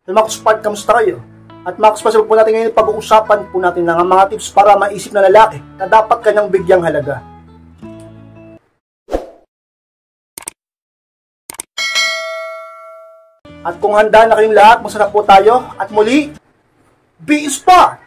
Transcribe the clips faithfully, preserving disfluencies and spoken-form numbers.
Mga kuspat, kamusta kayo? At mga kuspat, po natin ngayon pag-uusapan po natin ng mga tips para maisip na lalaki na dapat kanyang bigyang halaga. At kung handa na kayong lahat, masarap po tayo. At muli, be inspired!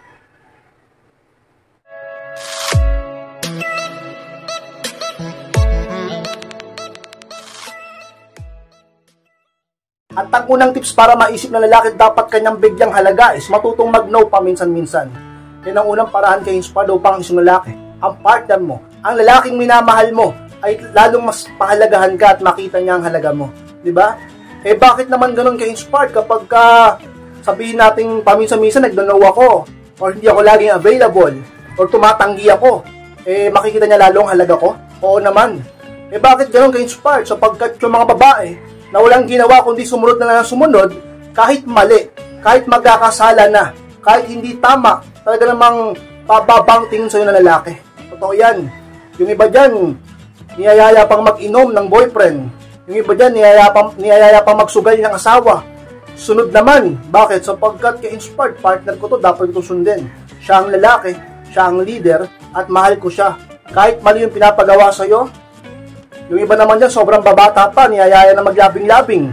At ang unang tips para maisip na lalaki dapat kanyang bigyang halaga is matutong mag-no paminsan-minsan. Yan ang unang paraan kay inspire upang isang lalaki. Ang partner mo, ang lalaking minamahal mo, ay lalong mas pahalagahan ka at makita niya ang halaga mo. Diba? Eh bakit naman ganun kay inspire kapag ka, sabihin natin paminsan-minsan nag-no ako, or hindi ako laging available, or tumatanggi ako, eh makikita niya lalong halaga ko? Oo naman. Eh bakit ganun kay inspire? Sapagkat yung mga babae, na walang ginawa kundi sumunod na lang sumunod, kahit mali, kahit magkakasala na, kahit hindi tama, talaga namang pababang tingin sa'yo na lalaki. Totoo yan. Yung iba dyan, niyayaya pang mag-inom ng boyfriend. Yung iba dyan, niyayaya pang, niyayaya pang magsugay ng asawa. Sunod naman. Bakit? Sapagkat ka-inspired, partner ko to, dapat ko sundin. Siya ang lalaki, siya ang leader, at mahal ko siya. Kahit mali yung pinapagawa sa'yo, yung iba naman dyan, sobrang babata pa, niyayaya na maglabing-labing.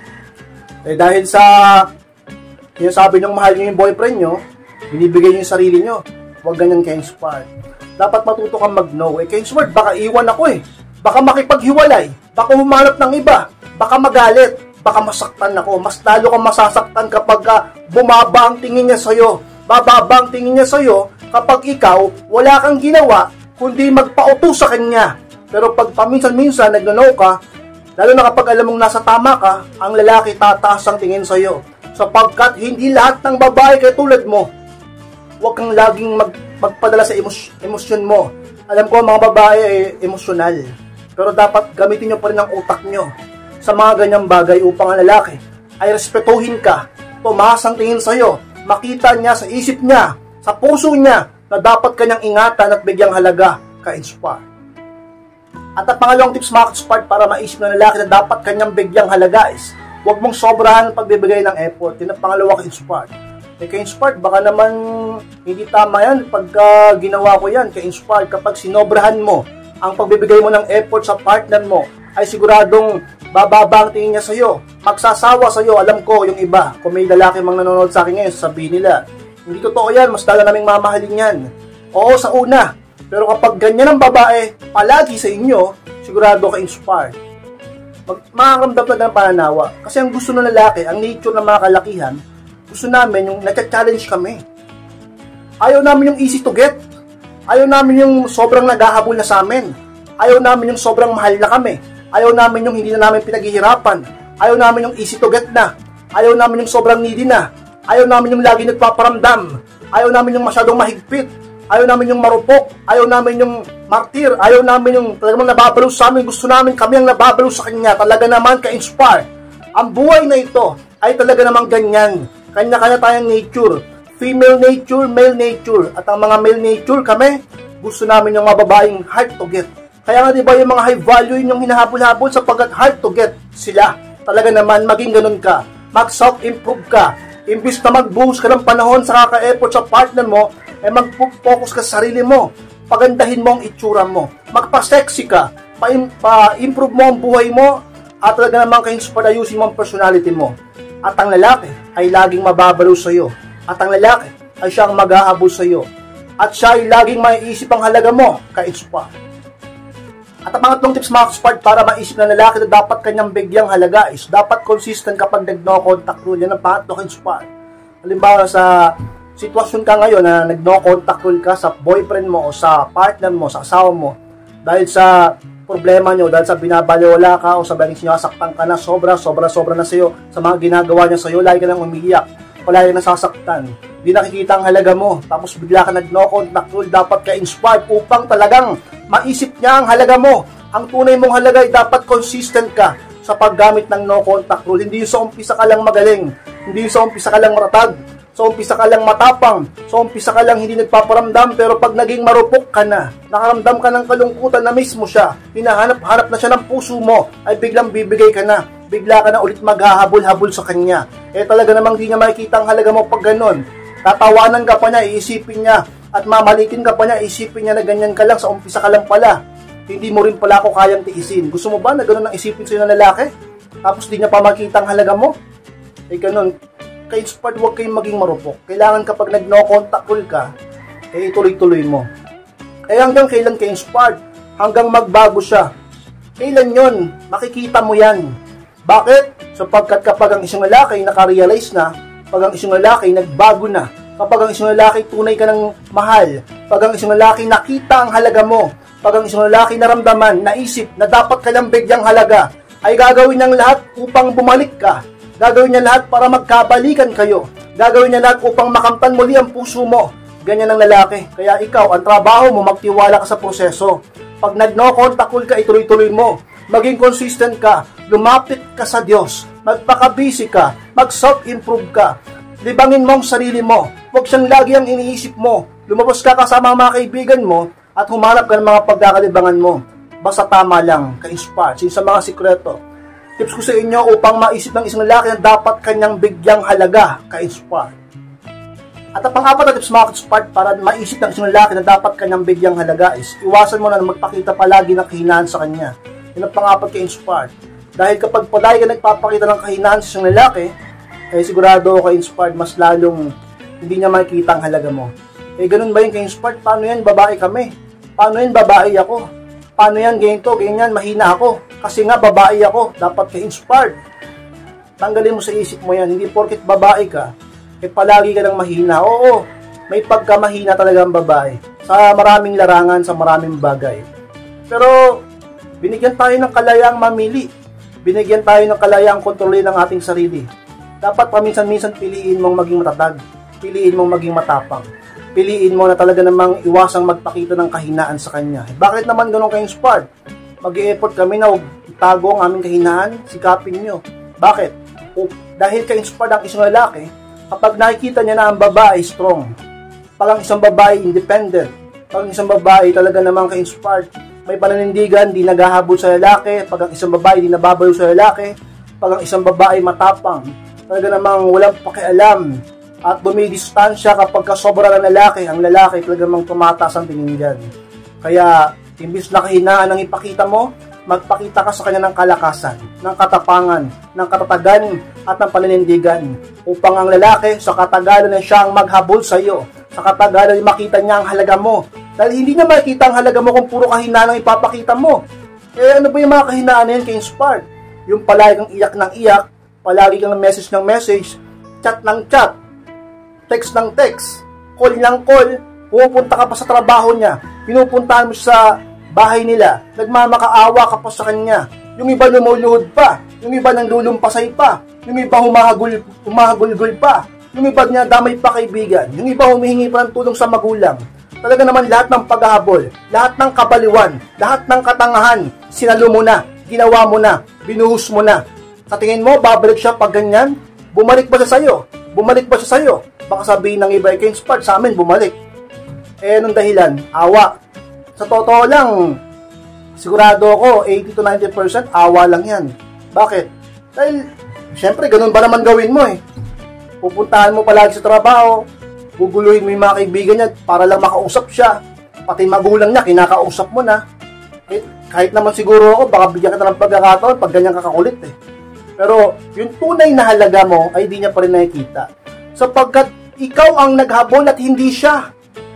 Eh dahil sa sinasabi niyong mahal niyo yung boyfriend niyo, binibigay niyo yung sarili niyo. Huwag ganyan ka-inspired. Dapat matuto kang mag-no. Eh ka-inspired, baka iwan ako eh. Baka makipaghiwalay. Baka humanap ng iba. Baka magalit. Baka masaktan ako. Mas lalo kang masasaktan kapag uh, bumaba ang tingin niya sa'yo. Bababa ang tingin niya sa'yo kapag ikaw, wala kang ginawa, kundi magpauto sa kanya. Pero pag paminsan-minsan nagno-no ka, lalo na kapag alam mong nasa tama ka, ang lalaki tataas ang tingin sa'yo. Sapagkat hindi lahat ng babae katulad mo. Huwag kang laging mag magpadala sa emos emosyon mo. Alam ko mga babae ay emosyonal. Pero dapat gamitin nyo pa rin ang utak nyo sa mga ganyang bagay upang ang lalaki ay respetuhin ka, tumaas ang tingin sa'yo, makita niya sa isip niya, sa puso niya, na dapat kanyang ingatan at bigyang halaga ka-inspire. At ang pangalawang tips mga ka-inspired para maisip na lalaki na dapat kanyang bigyang halaga is huwag mong sobrahan ang pagbibigay ng effort. Yan ang pangalawa ka-inspired. Eh ka-inspired, baka naman hindi tama yan pagka ginawa ko yan ka-inspired. Kapag sinobrahan mo ang pagbibigay mo ng effort sa partner mo, ay siguradong bababa ang tingin niya sa'yo. Magsasawa sa'yo. Alam ko yung iba, kung may lalaki mang nanonood sa akin ngayon, sabihin nila, hindi totoo yan, mas lalo naming mamahalin yan. Oo, sa una. Pero kapag ganyan ang babae, palagi sa inyo, sigurado ka-inspired. Makakaramdam na ng pananawa. Kasi ang gusto ng lalaki, ang nature ng mga kalakihan, gusto namin yung nagka-challenge kami. Ayaw namin yung easy to get. Ayaw namin yung sobrang naghahabol na sa amin. Ayaw namin yung sobrang mahal na kami. Ayaw namin yung hindi na namin pinaghihirapan. Ayaw namin yung easy to get na. Ayaw namin yung sobrang needy na. Ayaw namin yung lagi nagpaparamdam. Ayaw namin yung masyadong mahigpit. Ayaw namin yung marupok, ayaw namin yung martir, ayaw namin yung talagang nababalo sa amin, gusto namin kami ang nababalo sa kanya, talaga naman ka-inspire. Ang buhay na ito ay talaga naman ganyan, kanya-kanya tayong nature, female nature, male nature, at ang mga male nature kami, gusto namin yung mababaeng hard to get. Kaya nga diba yung mga high value yung hinahabol-habol sapagkat hard to get sila. Talaga naman maging ganun ka, mag-self-improve ka, imbis na mag-boost ka ng panahon sa kaka-effort sa partner mo, eh mag-focus ka sa sarili mo, pagandahin mo ang itsura mo, magpa-sexy ka, pa-improve mo ang buhay mo, at talaga naman ka-inspire ayusin mo ang personality mo. At ang lalaki ay laging mababalo sa iyo, at ang lalaki ay siyang mag-ahabol sa iyo, at siya ay laging maiisip ang halaga mo, ka-inspire. At ang pangatlong tips mga ka-inspire para maisip na lalaki na dapat kanyang bigyang halaga is dapat consistent kapag nag-no contact rule. Yan ang pangatlong ka-inspire. Halimbawa sa sitwasyon ka ngayon na nag-no contact rule ka sa boyfriend mo o sa partner mo, sa asawa mo, dahil sa problema nyo, dahil sa binabaliwala ka o sa bagay sinasaktan ka na sobra, sobra, sobra na sa'yo, sa mga ginagawa niya sa'yo, lagi ka nang umiiyak, o lagi ka nasasaktan, hindi nakikita ang halaga mo, tapos bigla ka nag-no contact rule, dapat ka-inspired upang talagang maisip niya ang halaga mo. Ang tunay mong halaga ay dapat consistent ka sa paggamit ng no contact rule. Hindi yung sa umpisa ka lang magaling, hindi yung sa umpisa ka lang maratag, so umpisa ka lang matapang, so umpisa ka lang hindi nagpaparamdam, pero pag naging marupok ka na, nakaramdam ka ng kalungkutan na mismo siya, hinahanap-hanap na siya ng puso mo, ay biglang bibigay ka na. bigla ka na ulit maghahabol-habol sa kanya. Eh talaga namang di niya makikita ang halaga mo pag ganon. Tatawanan ka pa niya, iisipin niya, at mamalikin ka pa niya, iisipin niya na ganyan ka lang, sa umpisa ka lang pala. Hindi mo rin pala ako kayang tiisin. Gusto mo ba na ganon ang isipin sa'yo ng lalaki? Tapos di niya pa makita ang halaga mo? Eh ganon, ka-inspired, huwag kayong maging marupok. Kailangan kapag nag-no contact call ka, eh ituloy-tuloy mo. Eh hanggang kailan ka-inspired? Hanggang magbago siya. Kailan yon? Makikita mo yan. Bakit? Sapagkat kapag ang isang lalaki nakarealize na, pag ang isang lalaki nagbago na, kapag ang isang lalaki tunay ka ng mahal, pag ang isang lalaki nakita ang halaga mo, pag ang isang lalaki naramdaman, naisip na dapat ka lang bigyang halaga, ay gagawin niyang lahat upang bumalik ka. Gagawin niya lahat para magkabalikan kayo. Gagawin niya lahat upang makamtan muli ang puso mo. Ganyan ang lalaki. Kaya ikaw, ang trabaho mo, magtiwala ka sa proseso. Pag nag-no contact call ka, ituloy-tuloy mo. Maging consistent ka. Lumapit ka sa Diyos. Magpaka-busy ka. Mag-self-improve ka. Libangin mo ang sarili mo. Huwag siyang lagi ang iniisip mo. Lumabas ka kasama ang mga kaibigan mo at humanap ka ng mga pagkakalibangan mo. Basta tama lang, ka-inspire. Sin sa mga sikreto. Tips ko sa inyo upang maisip ng isang lalaki na dapat kanyang bigyang halaga, ka-inspire. At ang pang-apat na tips mga ka-inspire para maisip ng isang lalaki na dapat kanyang bigyang halaga is iwasan mo na magpakita palagi ng kahinaan sa kanya. Yun ang pang-apat ka-inspire. Dahil kapag palagi ka nagpapakita ng kahinaan sa isang lalaki, eh sigurado ka-inspire mas lalong hindi niya makikita ang halaga mo. Eh ganun ba yung ka-inspire? Paano yan? Babae kami. Paano yan? Babae ako. Paano yan? Ganito, ganyan, mahina ako. Kasi nga babae ako. Dapat ka-inspired. Tanggalin mo sa isip mo yan. Hindi porket babae ka, eh palagi ka lang mahina. Oo, may pagkamahina talaga ang babae. Sa maraming larangan, sa maraming bagay. Pero, binigyan tayo ng kalayaang mamili. Binigyan tayo ng kalayaang kontrolin ng ating sarili. Dapat paminsan-minsan piliin mong maging matatag. Piliin mong maging matapang. Piliin mo na talaga namang iwasang magpakita ng kahinaan sa kanya. Bakit naman ganun ka-inspired? Mag-i-effort kami na itago ang aming kahinaan, sikapin nyo. Bakit? O, dahil ka-inspired ang isang lalaki, kapag nakikita niya na ang babae strong, pag ang isang babae independent, pag ang isang babae talaga namang ka-inspired, may pananindigan, di naghahabol sa lalaki, pag ang isang babae di nababayo sa lalaki, pag ang isang babae matapang, talaga namang walang pakialam, at bumidistansya kapag kasobra ng lalaki, ang lalaki talagang tumataas ang tingin dyan. Kaya, imbis na kahinaan ang ipakita mo, magpakita ka sa kanya ng kalakasan, ng katapangan, ng katatagan, at ng paninindigan, upang ang lalaki sa katagalan na siya ang maghabol sa iyo, sa katagalan makita niya ang halaga mo. Dahil hindi niya makita ang halaga mo kung puro kahinaan ang ipapakita mo. Eh ano ba yung mga kahinaan na yan ka-inspired? Yung palagi kang iyak ng iyak, palagi kang message ng message, chat ng chat, text ng text, call ng call, pupunta ka pa sa trabaho niya, pinupuntahan mo sa bahay nila, nagmamakaawa ka pa sa kanya, yung iba lumuluhod pa, yung iba nandulumpasay pa, yung iba humahagul, humahagulgul pa, yung iba niya damay pa kaibigan, yung iba humihingi pa ng tulong sa magulang. Talaga naman lahat ng paghahabol, lahat ng kabaliwan, lahat ng katangahan, sinalo mo na, ginawa mo na, binuhos mo na. Sa tingin mo, babalik siya pag ganyan? Bumalik ba siya sa'yo? Bumalik ba siya sa'yo? Baka sabihin ng iba, ka-inspired sa amin, bumalik. Eh, anong dahilan? Awa. Sa totoo lang, sigurado ako, eighty to ninety percent, awa lang yan. Bakit? Dahil, syempre, ganun ba naman gawin mo eh. Pupuntahan mo palagi sa trabaho, guguluhin mo yung mga kaibigan niya para lang makausap siya. Pati magulang niya, kinakausap mo na. Eh, kahit naman siguro ako, baka bigyan kita ng pagkakataon pag ganyan kakakulit eh. Pero, yung tunay na halaga mo, ay di niya pa rin nakikita. Sapagkat ikaw ang naghabol at hindi siya.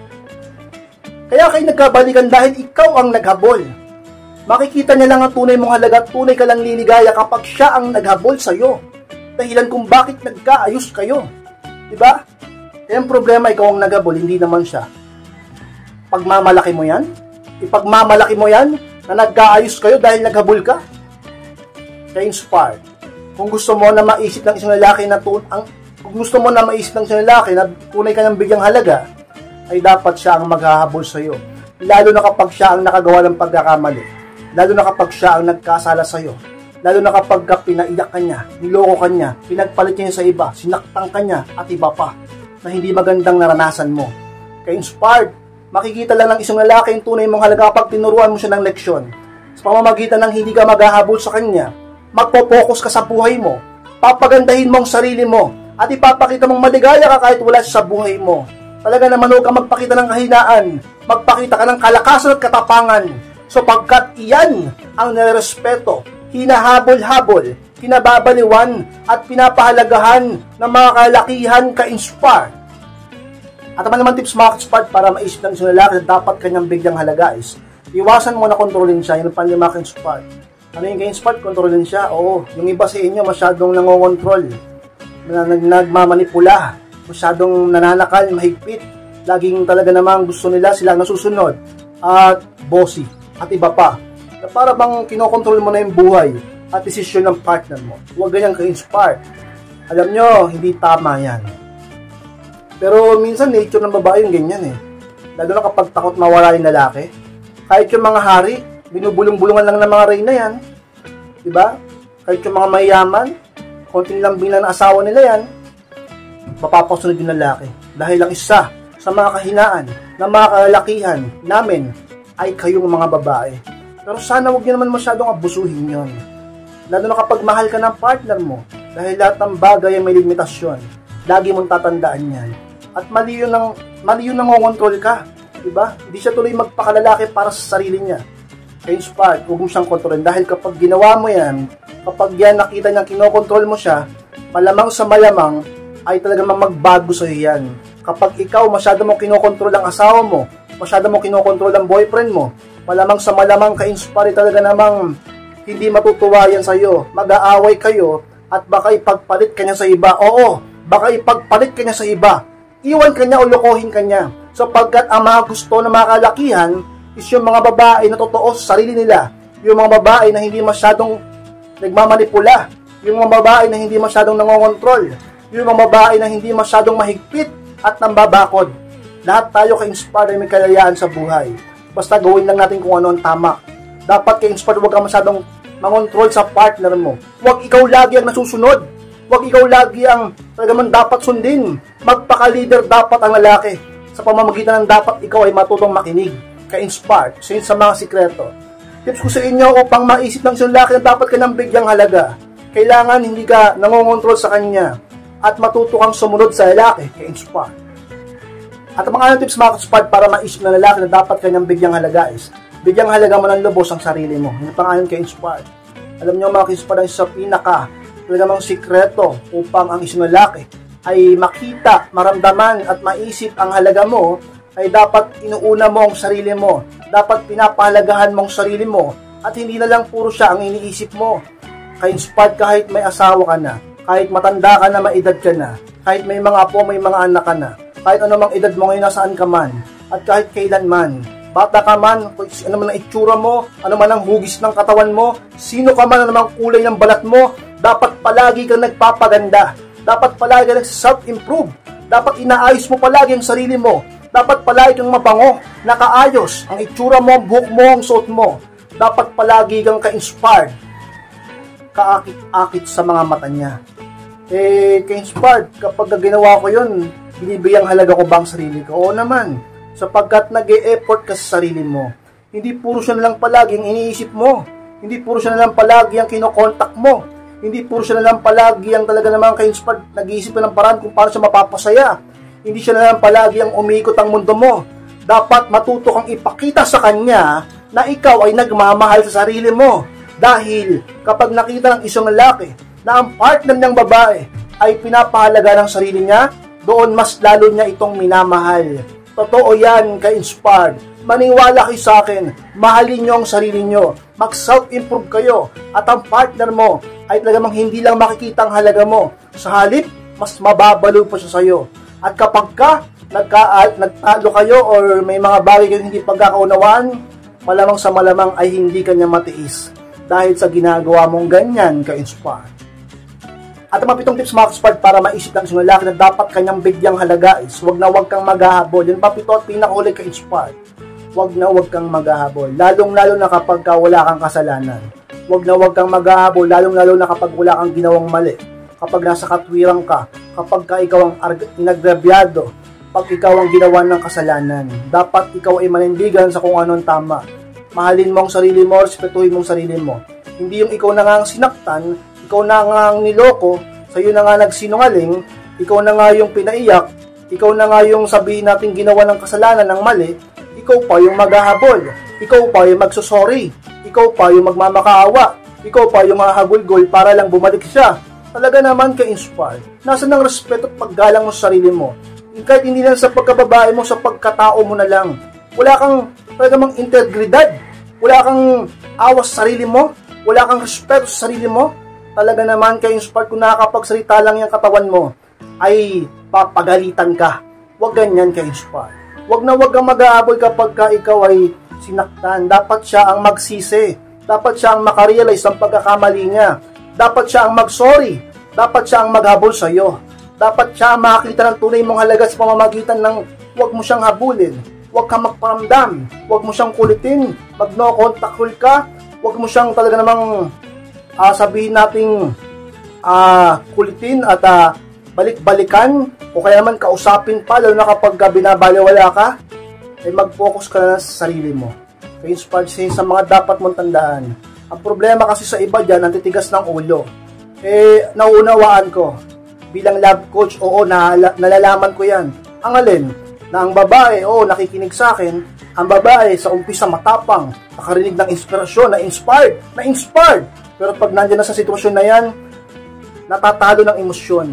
Kaya kayo nagkabalikan dahil ikaw ang naghabol. Makikita niya lang ang tunay mong halaga at tunay ka lang liligaya kapag siya ang naghabol sa'yo. Dahilan kung bakit nagkaayos kayo. Diba? Kaya ang problema, ikaw ang naghabol, hindi naman siya. Pagmamalaki mo yan? Ipagmamalaki mo yan na nagkaayos kayo dahil naghabol ka? Kaya inspired. Kung gusto mo na maisip ng isang lalaki na tun ang Kung gusto mo na maisip ng isang lalaki na tunay ka ng bigyang halaga, ay dapat siya ang maghahabol sa iyo. Lalo na kapag siya ang nakagawa ng pagkakamali. Lalo na kapag siya ang nagkasala sa iyo. Lalo na kapag ka pinaiyak ka niya, niloko ka niya, pinagpalit niya sa iba, sinaktan ka niya, at iba pa, na hindi magandang naranasan mo. Kaya inspired, makikita lang ng isang lalaki yung tunay mong halaga kapag tinuruan mo siya ng leksyon. Sa pamamagitan ng hindi ka maghahabol sa kanya, magpo-focus ka sa buhay mo, papagandahin mo ang sarili mo, at ipapakita mong maligaya ka kahit wala siya sa buhay mo. Talaga naman huwag ka magpakita ng kahinaan, magpakita ka ng kalakasan at katapangan, sapagkat iyan ang nirespeto, hinahabol-habol, pinababaliwan at pinapahalagahan ng mga kalakihan ka-inspire. At naman naman tips mga ka-inspire para maisip ng isang lalaki na dapat kanyang bigyang halaga is iwasan mo na kontrolin siya. Yun ang panlima ka-inspire. Ano yung ka-inspire? Kontrolin siya. Oo, yung iba sa inyo masyadong nangongontrol, nag nagmamanipula, masyadong nananakal, mahigpit, laging talaga namang gusto nila silang nasusunod, at bossy, at iba pa, na para bang kinokontrol mo na yung buhay at desisyon ng partner mo. Huwag ganyang ka-inspire. Alam nyo, hindi tama yan. Pero minsan nature ng babae yung ganyan eh. Lalo na kapag takot mawala yung lalaki. Kahit yung mga hari, binubulong-bulungan lang ng mga reyna yan. Diba? Kahit yung mga mayaman, konting lambing lang ng asawa nila yan, mapapasunod yung lalaki. Dahil lang isa sa mga kahinaan ng mga kalalakihan namin ay kayong mga babae. Pero sana huwag nyo naman masyadong abusuhin yon. Lalo na kapag mahal ka ng partner mo, dahil lahat ng bagay ay may limitasyon. Lagi mong tatandaan yan. At mali yun ng, mali yun nangongontrol ka. Diba? Hindi siya tuloy magpakalalaki para sa sarili niya. Ka-inspire, huwag mo siyang kontrolin. Dahil kapag ginawa mo yan, kapag yan nakita niyang kinokontrol mo siya, malamang sa malamang ay talagang magbago sa iyo yan. Kapag ikaw masyado mo kinokontrol ang asawa mo, masyado mo kinokontrol ang boyfriend mo, malamang sa malamang ka-inspire talaga namang hindi matutuwa yan sa iyo. Mag-aaway kayo at baka ipagpalit kanya sa iba. Oo, baka ipagpalit kanya sa iba. Iwan kanya o lokohin kanya. Sapagkat ang mga gusto ng mga kalakihan is yung mga babae na totoo sa sarili nila. Yung mga babae na hindi masyadong nagmamanipula. Yung mga babae na hindi masyadong nangongontrol. Yung mga babae na hindi masyadong mahigpit at nambabakod. Lahat tayo ka-inspire ay may kalayaan sa buhay. Basta gawin lang natin kung ano ang tama. Dapat ka-inspire, huwag ka masyadong mangontrol sa partner mo. Huwag ikaw lagi ang nasusunod. Huwag ikaw lagi ang talagang dapat sundin. Magpaka-leader dapat ang lalaki. Sa pamamagitan ng dapat ikaw ay matutong makinig. Ka-inspire. So yun sa mga sikreto. Tips ko sa inyo upang maisip ng isang lalaki na dapat ka nang bigyang halaga. Kailangan hindi ka nangongontrol sa kanya at matuto kang sumunod sa lalaki. Ka-inspire. At ang mga tips mga ka-inspire para maisip ng lalaki na dapat ka nang bigyang halaga is bigyang halaga mo ng lubos ang sarili mo. Yung pangalan ka-inspire. Alam nyo mga ka-inspire, sa pinaka talagang sikreto upang ang isang lalaki ay makita, maramdaman at maisip ang halaga mo, ay dapat inuuna mo ang sarili mo. Dapat pinapahalagahan mo ang sarili mo at hindi na lang puro siya ang iniisip mo. Ka-inspired kahit may asawa ka na, kahit matanda ka na, maedad ka na, kahit may mga apo, may mga anak ka na, kahit anumang edad mo ngayon nasaan ka man, at kahit kailan man, bata ka man, ano man ang itsura mo, ano man ang hugis ng katawan mo, sino ka man, ano man ang kulay ng balat mo, dapat palagi kang nagpapaganda. Dapat palagi kang self-improve. Dapat inaayos mo palagi ang sarili mo. Dapat palagi kang mabango, nakaayos ang itsura mo, ang buhok mo, ang suot mo. Dapat palagi kang ka-inspired, kaakit-akit sa mga mata niya. Eh, ka-inspired, kapag ginawa ko yun, binibiyang halaga ko ba ang sarili ko? Oo naman, sapagkat nag-e-effort ka sa sarili mo. Hindi puro siya na lang palagi ang iniisip mo. Hindi puro siya na lang palagi ang kinokontak mo. Hindi puro siya na lang palagi ang talaga namang ka-inspired, nag-iisip ka ng paraan kung paano siya mapapasaya. Hindi siya na lang palagi ang umiikot ang mundo mo. Dapat matuto kang ipakita sa kanya na ikaw ay nagmamahal sa sarili mo. Dahil kapag nakita ng isang lalaki na ang partner niyang babae ay pinapahalaga ng sarili niya, doon mas lalo niya itong minamahal. Totoo yan, ka-inspired. Maniwala kayo sa akin, mahalin nyo ang sarili nyo, mag-self-improve kayo, at ang partner mo ay talagang hindi lang makikita ang halaga mo. Sa halip, mas mababalo pa siya sa'yo. At kapag ka, nagka, nagtalo kayo or may mga bagay kayong hindi pagkakaunawaan, malamang sa malamang ay hindi kanya matiis. Dahil sa ginagawa mong ganyan, ka-inspired. At ang mga pitong tips mga ka-inspired para maisip ng isang lalaki na dapat kanyang bigyang halaga is huwag na huwag kang maghahabol. Yan pa pito at pinakahuli ka-inspired. Huwag na huwag kang maghahabol. Lalong-lalo na kapag ka wala kang kasalanan. Huwag na huwag kang maghahabol. Lalong-lalo na kapag wala kang ginawang mali. Kapag nasa katwiran ka. Kapag ka ikaw ang inagrabyado. Pag ikaw ang ginawa ng kasalanan. Dapat ikaw ay manindigan sa kung anong tama. Mahalin mo ang sarili mo, respetuhin mo ang sarili mo. Hindi yung ikaw na nga ang sinaktan, ikaw na nga ang niloko, sa'yo na nga nagsinungaling, ikaw na nga yung pinaiyak, ikaw na nga yung sabihin natin ginawa ng kasalanan ng mali, ikaw pa yung maghahabol, ikaw pa yung magsusorry, ikaw pa yung magmamakaawa, ikaw pa yung mahagulgol para lang bumalik siya. Talaga naman ka-inspired. Nasaan ang respeto at paggalang mo sa sarili mo? Kahit hindi lang sa pagkababae mo, sa pagkatao mo na lang. Wala kang talagang integridad. Wala kang awas sa sarili mo. Wala kang respeto sa sarili mo. Talaga naman ka-inspired kung nakakapagsalita lang yung katawan mo, ay papagalitan ka. Huwag ganyan ka-inspired. Huwag na huwag kang mag-aabol kapag ka ikaw ay sinaktan. Dapat siya ang magsisi. Dapat siya ang makarealize ng pagkakamali niya. Dapat siya ang mag-sorry. Dapat siya ang maghabol sa iyo. Dapat siya ang makakita ng tunay mong halaga sa pamamagitan ng huwag mo siyang habulin. Huwag kang magparamdam. Huwag mo siyang kulitin. Mag-no contact rule ka. Huwag mo siyang talaga namang uh, sabihin nating uh, kulitin at uh, balik-balikan o kaya naman kausapin pa, lalo na kapag uh, binabaliwala ka, ay mag-focus ka na sa sarili mo. Kaya inspired sa mga dapat mong tandaan. Ang problema kasi sa iba dyan, ang titigas ng ulo. Eh, nauunawaan ko. Bilang love coach, oo, nalala, nalalaman ko yan. Ang alin, na ang babae, oo, nakikinig sa akin, ang babae sa umpisa matapang, nakarinig ng inspirasyon, na-inspired, na-inspired. Pero pag nandiyan na sa sitwasyon na yan, natatalo ng emosyon.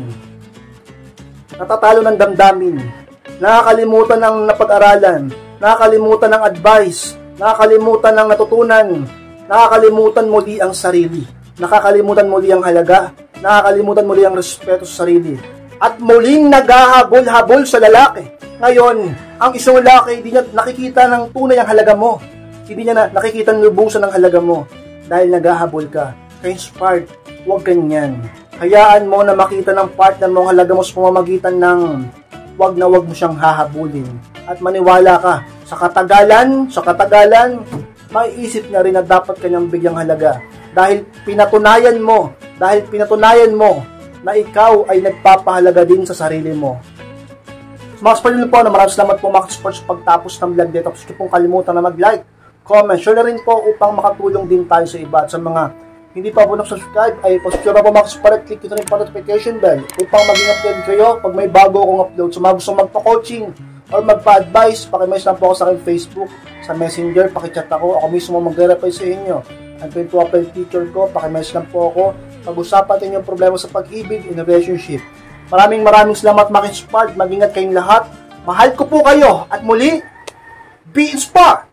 Natatalo ng damdamin. Nakakalimutan ng napag-aralan. Nakakalimutan ng advice. Nakakalimutan ng natutunan. Nakakalimutan muli ang sarili. Nakakalimutan muli ang halaga. Nakakalimutan muli ang respeto sa sarili. At muling naghahabol-habol sa lalaki. Ngayon, ang isang lalaki, hindi niya nakikita ng tunay ang halaga mo. Hindi niya na nakikita ng lubusan ng halaga mo. Dahil naghahabol ka. Ka-inspired, huwag ganyan. Hayaan mo na makita ng partner mo ang halaga mo sa pamamagitan ng huwag na huwag mo siyang hahabulin. At maniwala ka, sa katagalan, sa katagalan, maiisip niya rin na dapat kanyang bigyang halaga. Dahil pinatunayan mo, dahil pinatunayan mo na ikaw ay nagpapahalaga din sa sarili mo. Mga sports po, na maraming salamat po mga sports pagtapos ng vlog dito. Tapos pong kalimutan na mag-like, comment, share na rin po upang makatulong din tayo sa iba. At sa mga hindi pa po nag-subscribe, ay posture na po mga sports, click ito rin po notification bell upang maging update kayo pag may bago akong upload. So mga gusto magpa-coaching or magpa-advise, pakimessage lang po ako sa aking Facebook, sa Messenger, pakichat ako, ako mismo mag-reply sa inyo. Ang po yung profile picture ko, pakimessage lang po ako, pag-usapan natin yung problema sa pag-ibig in a relationship. Maraming maraming salamat mga inspired, mag-ingat kayong lahat, mahal ko po kayo, at muli, be inspired!